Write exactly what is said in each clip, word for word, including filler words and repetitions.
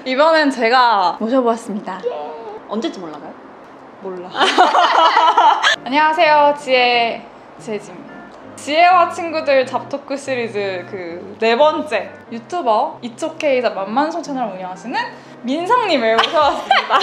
이번엔 제가 모셔보았습니다. 언제쯤 올라가요? 몰라. 안녕하세요, 지혜, 지혜지입니다. 지혜와 친구들 잡토크 시리즈 그 네 번째 유튜버 이츠오케이에서 만만송 채널을 운영하시는 민성님을 모셔왔습니다.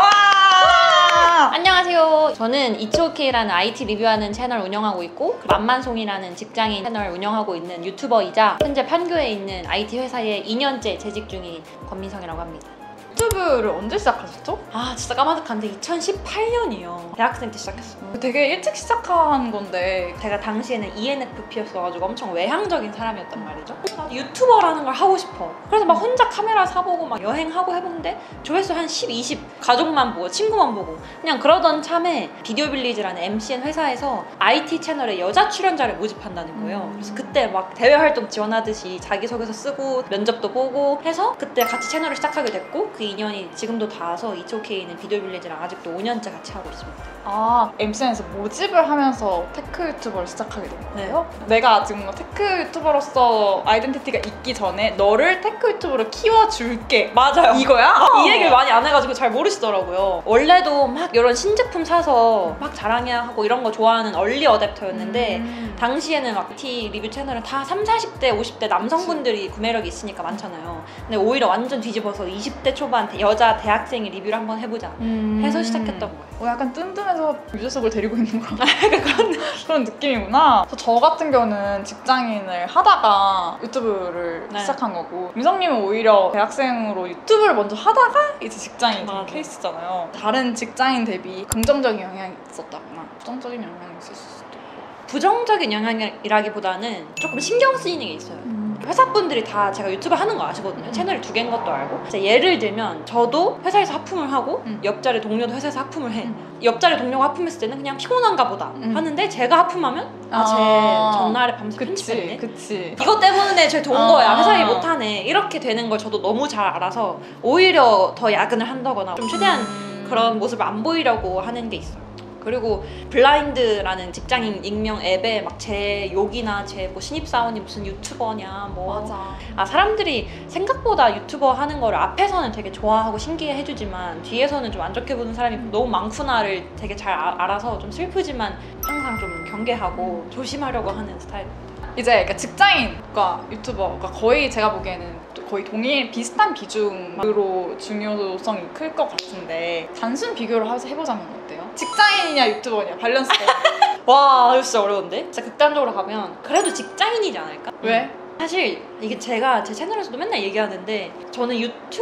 와! 안녕하세요. 저는 이츠오케이라는 아이티 리뷰하는 채널 운영하고 있고 만만송이라는 직장인 채널 운영하고 있는 유튜버이자 현재 판교에 있는 아이티 회사에 이 년째 재직 중인 권민성이라고 합니다. 유튜브를 언제 시작하셨죠? 아 진짜 까마득한데 이천십팔 년이요. 대학생 때 시작했어요. 되게 일찍 시작한 건데 제가 당시에는 이엔에프피였어가지고 엄청 외향적인 사람이었단 말이죠. 나도 유튜버라는 걸 하고 싶어. 그래서 막 혼자 카메라 사보고 막 여행하고 해보는데 조회수 한 십, 이십 가족만 보고 친구만 보고 그냥 그러던 참에 비디오 빌리지라는 엠씨엔 회사에서 아이티 채널에 여자 출연자를 모집한다는 거예요. 그래서 그때 막 대외 활동 지원하듯이 자기소개서 쓰고 면접도 보고 해서 그때 같이 채널을 시작하게 됐고 그 인연이 지금도 닿아서 이츠오케이는 비디오 빌리지랑 아직도 오 년째 같이 하고 있습니다. 아, 엠씨엔에서 모집을 하면서 테크 유튜버를 시작하게 된 거예요? 네. 내가 지금 뭐 테크 유튜버로서 아이덴티티가 있기 전에 너를 테크 유튜버로 키워줄게. 맞아요. 이거야? 어. 이 얘기를 많이 안 해가지고 잘 모르시더라고요. 원래도 막 이런 신제품 사서 막 자랑하고 이런 거 좋아하는 얼리 어댑터였는데 음. 당시에는 막 아이티 리뷰 채널은 다 삼, 사십 대, 오십 대 남성분들이 그치. 구매력이 있으니까 많잖아요. 근데 오히려 완전 뒤집어서 이십 대 초반 여자 대학생이 리뷰를 한번 해보자 음. 해서 시작했던 거예요. 어, 약간 뜬뜬해서 유재석을 데리고 있는 그런, 그런, 그런 느낌이구나. 저 같은 경우는 직장인을 하다가 유튜브를 네. 시작한 거고 민성님은 오히려 대학생으로 유튜브를 먼저 하다가 이제 직장인 된 케이스잖아요. 다른 직장인 대비 긍정적인 영향이 있었다거나 부정적인 영향이 있을 수도 있고. 부정적인 영향이라기보다는 조금 신경 쓰이는 게 있어요. 음. 회사분들이 다 제가 유튜브 하는 거 아시거든요. 음. 채널이 두 개인 것도 알고. 예를 들면 저도 회사에서 하품을 하고 음. 옆자리 동료도 회사에서 하품을 해. 음. 옆자리 동료가 하품했을 때는 그냥 피곤한가 보다 음. 하는데 제가 하품하면 아, 쟤 아 전날에 밤새 편집했네. 그치. 이것 때문에 쟤 돈 아 거야. 회사 일 못하네. 이렇게 되는 걸 저도 너무 잘 알아서 오히려 더 야근을 한다거나 좀 최대한 음. 그런 모습을 안 보이려고 하는 게 있어요. 그리고 블라인드라는 직장인 익명 앱에 막 제 욕이나 제 뭐 신입사원이 무슨 유튜버냐 뭐 맞아. 아 사람들이 생각보다 유튜버 하는 거를 앞에서는 되게 좋아하고 신기해 해주지만 뒤에서는 좀 안 좋게 보는 사람이 음. 너무 많구나를 되게 잘 아, 알아서 좀 슬프지만 항상 좀 경계하고 조심하려고 하는 스타일입니다. 이제 그러니까 직장인과 유튜버가 거의 제가 보기에는 거의 동일 비슷한 비중으로 중요성이 클 것 같은데 단순 비교를 해보자면 어때요? 직장인이냐 유튜버냐 밸런스. 와 이거 진짜 어려운데? 진짜 극단적으로 가면 그래도 직장인이지 않을까? 왜? 사실 이게 제가 제 채널에서도 맨날 얘기하는데 저는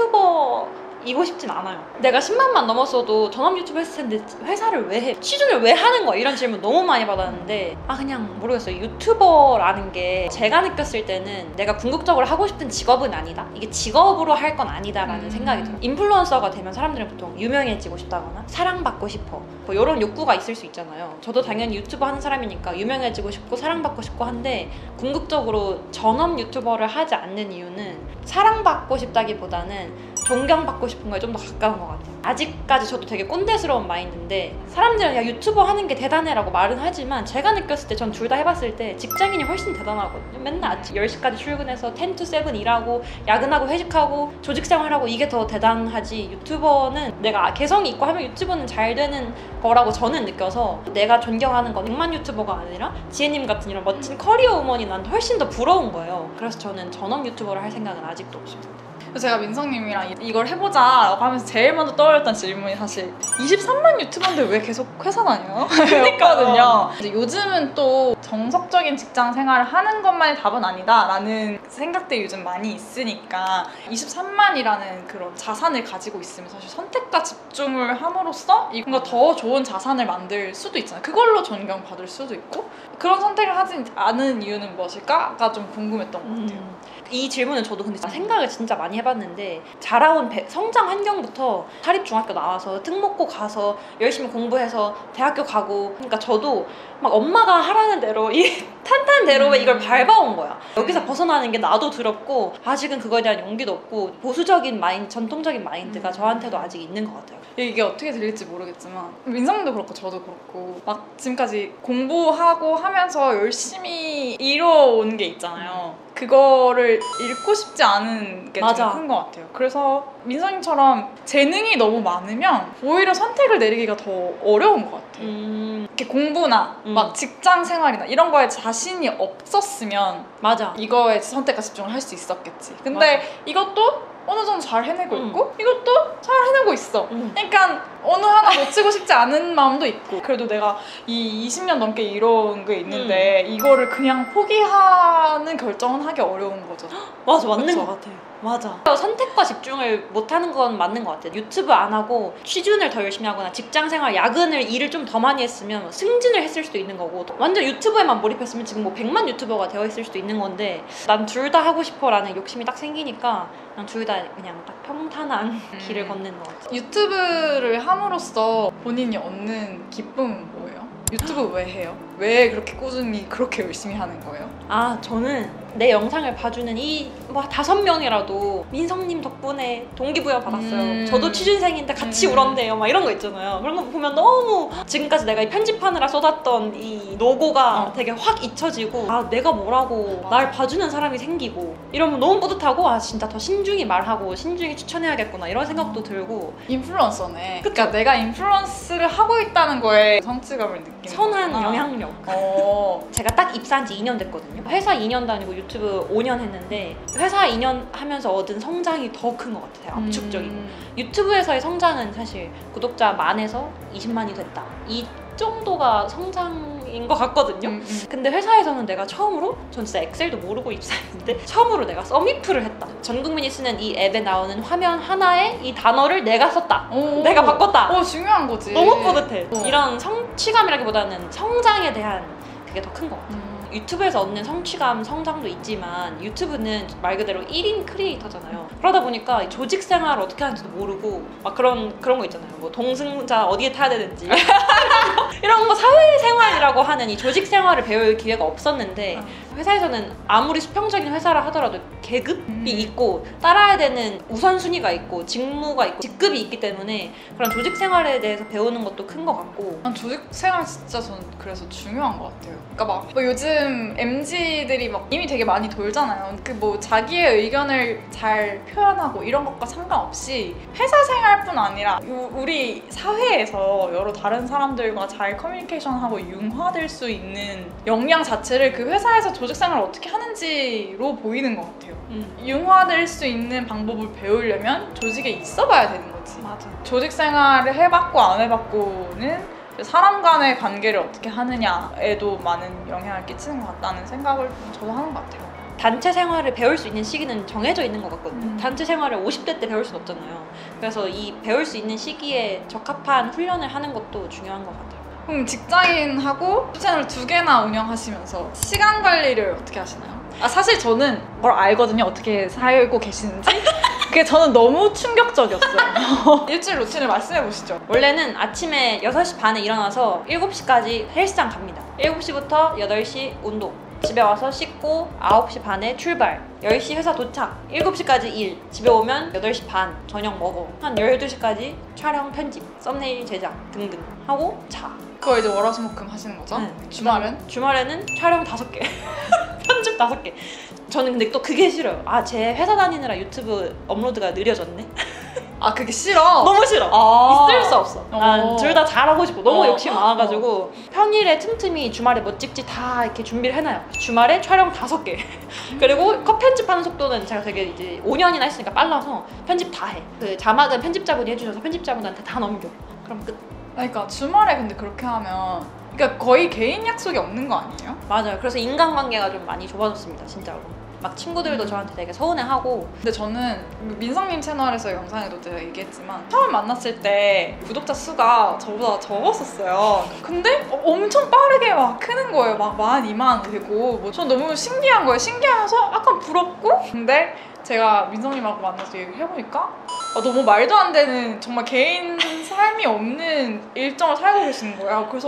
유튜버 이고 싶진 않아요. 내가 십만만 넘었어도 전업 유튜브 했을 텐데 회사를 왜 해? 취준을 왜 하는 거야? 이런 질문 너무 많이 받았는데 아 그냥 모르겠어요. 유튜버라는 게 제가 느꼈을 때는 내가 궁극적으로 하고 싶은 직업은 아니다. 이게 직업으로 할 건 아니다라는 음. 생각이 들어요. 인플루언서가 되면 사람들은 보통 유명해지고 싶다거나 사랑받고 싶어 뭐 이런 욕구가 있을 수 있잖아요. 저도 당연히 유튜버 하는 사람이니까 유명해지고 싶고 사랑받고 싶고 한데 궁극적으로 전업 유튜버를 하지 않는 이유는 사랑받고 싶다기보다는 존경받고 싶은 거에 좀 더 가까운 것 같아요. 아직까지 저도 되게 꼰대스러운 마인드인데 사람들은 야 유튜버 하는 게 대단해 라고 말은 하지만 제가 느꼈을 때 전 둘 다 해봤을 때 직장인이 훨씬 대단하거든요. 맨날 아침 열 시까지 출근해서 텐 투 세븐 일하고 야근하고 회식하고 조직생활하고 이게 더 대단하지 유튜버는 내가 개성이 있고 하면 유튜버는 잘 되는 거라고 저는 느껴서 내가 존경하는 건 백만 유튜버가 아니라 지혜님 같은 이런 멋진 커리어 우먼이 난 훨씬 더 부러운 거예요. 그래서 저는 전업 유튜버를 할 생각은 아직도 없습니다. 제가 민성님이랑 이걸 해보자 하면서 제일 먼저 떠올렸던 질문이 사실 이십삼만 유튜버인데 왜 계속 회사 다녀요? 그러니까요. 요즘은 또 정석적인 직장 생활을 하는 것만이 답은 아니다 라는 생각들이 요즘 많이 있으니까 이십삼만이라는 그런 자산을 가지고 있으면 사실 선택과 집중을 함으로써 뭔가 더 좋은 자산을 만들 수도 있잖아요. 그걸로 존경받을 수도 있고 그런 선택을 하지 않은 이유는 무엇일까?가 좀 궁금했던 것 같아요. 음. 이 질문은 저도 근데 생각을 진짜 많이 해봤는데 자라온 배, 성장 환경부터 사립중학교 나와서 특목고 가서 열심히 공부해서 대학교 가고 그러니까 저도 막 엄마가 하라는 대로 이 탄탄대로 음. 이걸 밟아온 거야. 여기서 벗어나는 게 나도 두렵고 아직은 그거에 대한 용기도 없고 보수적인 마인드, 전통적인 마인드가 음. 저한테도 아직 있는 것 같아요. 이게 어떻게 들릴지 모르겠지만 민성도 그렇고 저도 그렇고 막 지금까지 공부하고 하면서 열심히 이뤄온 게 있잖아요. 그거를 걸 읽고 싶지 않은 게 맞아. 좀 큰 것 같아요. 그래서 민성님처럼 재능이 너무 많으면 오히려 선택을 내리기가 더 어려운 것 같아요. 음, 이렇게 공부나 음. 막 직장 생활이나 이런 거에 자신이 없었으면 맞아. 이거에 선택과 집중을 할 수 있었겠지. 근데 맞아. 이것도 어느 정도 잘 해내고 음. 있고 이것도 잘 해내고 있어. 음. 그러니까 어느 하나 놓치고 싶지 않은 마음도 있고, 그래도 내가 이 이십 년 넘게 이런 게 있는데 음. 이거를 그냥 포기하는 결정은 하기 어려운 거죠. 맞아, 맞는 그쵸? 것 같아요. 맞아. 선택과 집중을 못하는 건 맞는 것 같아요. 유튜브 안 하고 취준을 더 열심히 하거나 직장생활, 야근을 일을 좀 더 많이 했으면 승진을 했을 수도 있는 거고, 완전 유튜브에만 몰입했으면 지금 뭐 백만 유튜버가 되어 있을 수도 있는 건데, 난 둘 다 하고 싶어라는 욕심이 딱 생기니까 그냥 둘 다 그냥 딱 평탄한 음. 길을 걷는 것 같아요. 유튜브를 함으로써 본인이 얻는 기쁨은 뭐예요? 유튜브 왜 해요? 왜 그렇게 꾸준히 그렇게 열심히 하는 거예요? 아, 저는 내 영상을 봐주는 이 뭐 다섯 명이라도 민성님 덕분에 동기부여 받았어요. 음. 저도 취준생인데 같이 음. 울었네요. 막 이런 거 있잖아요. 그런 거 보면 너무 지금까지 내가 이 편집하느라 쏟았던 이 노고가 어. 되게 확 잊혀지고, 아, 내가 뭐라고 맞아. 날 봐주는 사람이 생기고 이러면 너무 뿌듯하고, 아, 진짜 더 신중히 말하고 신중히 추천해야겠구나 이런 생각도 들고, 인플루언서네. 그쵸? 그러니까 내가 인플루언스를 하고 있다는 거에 성취감을 느끼는 선한 거구나. 영향력. 어. 제가 딱 입사한 지 이 년 됐거든요. 회사 이 년 다니고 유튜브 오 년 했는데, 회사 이 년 하면서 얻은 성장이 더 큰 것 같아요. 압축적인. 음. 유튜브에서의 성장은 사실 구독자 만에서 이십만이 됐다, 이 정도가 성장인 것 같거든요. 음, 음. 근데 회사에서는 내가 처음으로, 전 진짜 엑셀도 모르고 입사했는데 처음으로 내가 써미프를 했다. 전 국민이 쓰는 이 앱에 나오는 화면 하나에 이 단어를 내가 썼다. 오. 내가 바꿨다. 어, 중요한 거지. 너무 뿌듯해. 어. 이런 성취감이라기보다는 성장에 대한 그게 더 큰 것 같아요. 음. 유튜브에서 얻는 성취감, 성장도 있지만 유튜브는 말 그대로 일 인 크리에이터잖아요. 그러다 보니까 조직 생활을 어떻게 하는지도 모르고 막 그런 그런 거 있잖아요. 뭐 동승자 어디에 타야 되는지 이런 거, 사회생활이라고 하는 이 조직 생활을 배울 기회가 없었는데, 회사에서는 아무리 수평적인 회사라 하더라도 계급이 음. 있고 따라야 되는 우선순위가 있고 직무가 있고 직급이 있기 때문에 그런 조직 생활에 대해서 배우는 것도 큰 것 같고. 난 조직 생활 진짜 저는 그래서 중요한 것 같아요. 그러니까 막 뭐 요즘 엠지들이 막 이미 되게 많이 돌잖아요. 그 뭐 자기의 의견을 잘 표현하고 이런 것과 상관없이 회사 생활뿐 아니라 요- 우리 사회에서 여러 다른 사람들과 잘 커뮤니케이션하고 융화될 수 있는 역량 자체를 그 회사에서 조직 생활을 어떻게 하는지로 보이는 것 같아요. 음. 융화될 수 있는 방법을 배우려면 조직에 있어봐야 되는 거지. 맞아. 조직 생활을 해봤고 안 해봤고는 사람 간의 관계를 어떻게 하느냐에도 많은 영향을 끼치는 것 같다는 생각을 저도 하는 것 같아요. 단체 생활을 배울 수 있는 시기는 정해져 있는 것 같거든요. 음. 단체 생활을 오십 대 때 배울 수는 없잖아요. 그래서 이 배울 수 있는 시기에 적합한 훈련을 하는 것도 중요한 것 같아요. 그럼 직장인하고 채널 두 개나 운영하시면서 시간 관리를 어떻게 하시나요? 아, 사실 저는 뭘 알거든요. 어떻게 살고 계시는지. 그게 저는 너무 충격적이었어요. 일주일 루틴을 말씀해 보시죠. 원래는 아침에 여섯 시 반에 일어나서 일곱 시까지 헬스장 갑니다. 일곱 시부터 여덟 시 운동, 집에 와서 씻고 아홉 시 반에 출발, 열 시 회사 도착, 일곱 시까지 일, 집에 오면 여덟 시 반 저녁 먹어, 한 열두 시까지 촬영, 편집, 썸네일 제작 등등 하고 자. 그거 이제 월화수목금 하시는 거죠? 네. 주말은? 주말에는 촬영 다섯 개, 편집 다섯 개. 저는 근데 또 그게 싫어요. 아, 제 회사 다니느라 유튜브 업로드가 느려졌네? 아, 그게 싫어? 너무 싫어. 아. 있을 수 없어. 어. 난 둘 다 잘하고 싶어. 너무 어. 욕심 많아가지고 평일에 틈틈이 주말에 뭐 찍지 다 이렇게 준비를 해놔요. 주말에 촬영 다섯 개. 그리고 컷 편집하는 속도는 제가 되게 이제 오 년이나 했으니까 빨라서 편집 다 해. 그 자막은 편집자분이 해주셔서 편집자분한테 다 넘겨. 그럼 끝. 그러니까 주말에 근데 그렇게 하면 그러니까 거의 개인 약속이 없는 거 아니에요? 맞아요. 그래서 인간관계가 좀 많이 좁아졌습니다. 진짜로. 막 친구들도 저한테 되게 서운해하고. 근데 저는 민성님 채널에서 영상에도 제가 얘기했지만 처음 만났을 때 구독자 수가 저보다 적었었어요. 근데 어, 엄청 빠르게 막 크는 거예요. 막 만, 이만 되고 뭐 전 너무 신기한 거예요. 신기하면서 약간 부럽고. 근데 제가 민성님하고 만나서 얘기를 해보니까 아, 너무 말도 안 되는 정말 개인 삶이 없는 일정을 살고 계시는 거예요. 그래서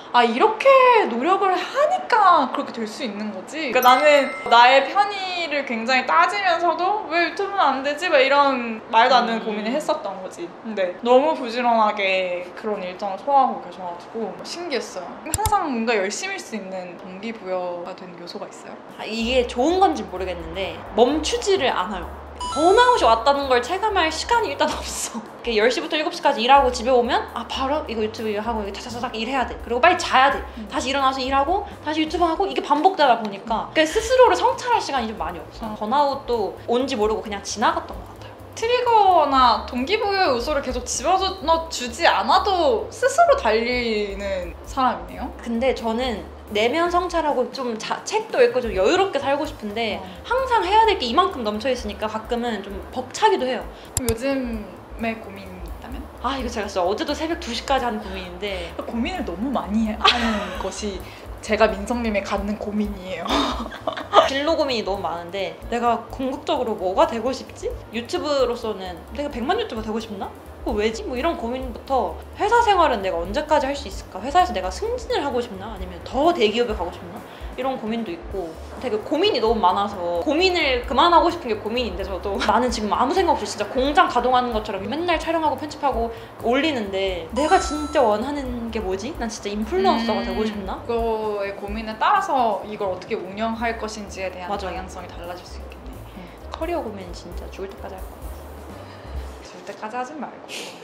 아 이렇게 노력을 하니까 그렇게 될 수 있는 거지. 그러니까 나는 나의 편의를 굉장히 따지면서도 왜 유튜브는 안 되지? 막 이런 말도 안 되는 음. 고민을 했었던 거지. 근데 너무 부지런하게 그런 일정을 소화하고 계셔가지고 신기했어요. 항상 뭔가 열심일 수 있는 동기부여가 되는 요소가 있어요. 아, 이게 좋은 건지 모르겠는데 멈추지를 않아요. 번아웃이 왔다는 걸 체감할 시간이 일단 없어. 이렇게 열 시부터 일곱 시까지 일하고 집에 오면 아 바로 이거 유튜브 일하고 이거 차차차차 일해야 돼. 그리고 빨리 자야 돼. 음. 다시 일어나서 일하고 다시 유튜브 하고 이게 반복되다 보니까 그러니까 스스로를 성찰할 시간이 좀 많이 없어. 어. 번아웃도 온지 모르고 그냥 지나갔던 것 같아요. 트리거나 동기부여 요소를 계속 집어넣어 주지 않아도 스스로 달리는 사람이네요. 근데 저는 내면 성찰하고 좀 자, 책도 읽고 좀 여유롭게 살고 싶은데 어. 항상 해야 될 게 이만큼 넘쳐 있으니까 가끔은 좀 벅차기도 해요. 그럼 요즘에 고민이 있다면? 아 이거 제가 진짜 어제도 새벽 두 시까지 한 고민인데 고민을 너무 많이 하는 것이 제가 민성님의 갖는 고민이에요. 진로 고민이 너무 많은데 내가 궁극적으로 뭐가 되고 싶지? 유튜브로서는 내가 백만 유튜버 되고 싶나? 뭐 왜지? 뭐 이런 고민부터 회사 생활은 내가 언제까지 할 수 있을까? 회사에서 내가 승진을 하고 싶나? 아니면 더 대기업에 가고 싶나? 이런 고민도 있고 되게 고민이 너무 많아서 고민을 그만하고 싶은 게 고민인데 저도 나는 지금 아무 생각 없이 진짜 공장 가동하는 것처럼 맨날 촬영하고 편집하고 올리는데 내가 진짜 원하는 게 뭐지? 난 진짜 인플루언서가 음, 되고 싶나? 그거의 고민에 따라서 이걸 어떻게 운영할 것인지에 대한 맞아요. 방향성이 달라질 수 있겠네. 커리어 고민 진짜 죽을 때까지 할 거야. 줄 때까지 하진 말고.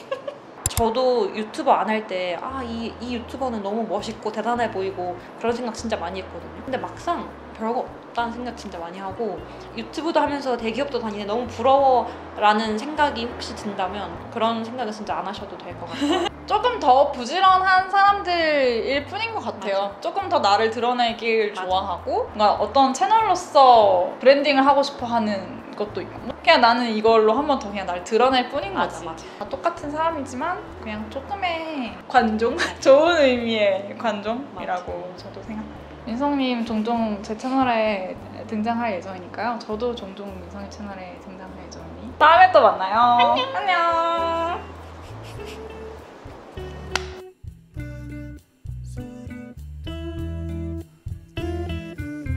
저도 유튜버 안 할 때 아, 이, 이 유튜버는 너무 멋있고 대단해 보이고 그런 생각 진짜 많이 했거든요. 근데 막상 별거 없다는 생각 진짜 많이 하고 유튜브도 하면서 대기업도 다니네 너무 부러워라는 생각이 혹시 든다면 그런 생각은 진짜 안 하셔도 될 것 같아요. 조금 더 부지런한 사람들일 뿐인 것 같아요. 맞아. 조금 더 나를 드러내길 맞아. 좋아하고 뭔가 어떤 채널로서 브랜딩을 하고 싶어 하는 것도 있고 그냥 나는 이걸로 한 번 더 그냥 나를 드러낼 뿐인 맞아, 거지. 맞아. 다 똑같은 사람이지만 그냥 조금의 관종? 좋은 의미의 관종이라고 저도 생각합니다. 민성님 종종 제 채널에 등장할 예정이니까요. 저도 종종 민성님 채널에 등장할 예정이니 다음에 또 만나요. 안녕. 안녕.